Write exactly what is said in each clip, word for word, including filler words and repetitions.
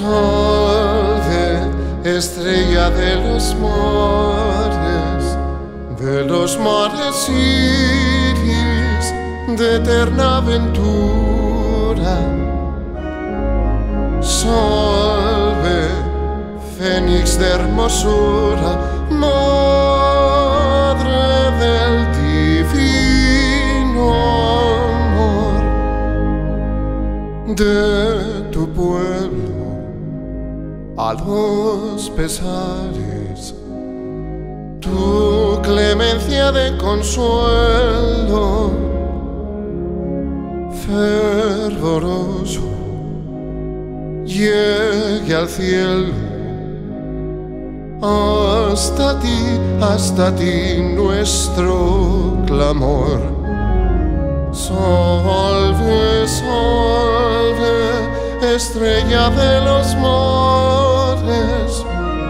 Salve, estrella de los mares, de los mares iris de eterna aventura. Salve, fénix de hermosura, madre del divino amor. De tu pueblo a los pesares, tu clemencia de consuelo, fervoroso, llegue al cielo. Hasta ti, hasta ti nuestro clamor. Salve, salve, estrella de los mares.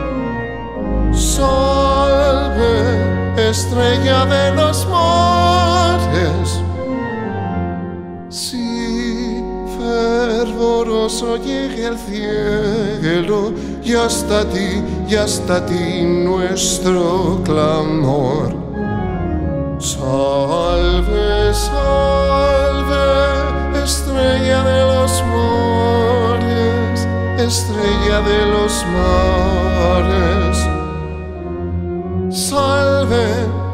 Salve, estrella de los mares. Si fervoroso llegue al cielo, y hasta ti, y hasta ti nuestro clamor. Salve, salve, estrella de los mares, estrella de los mares. Salve,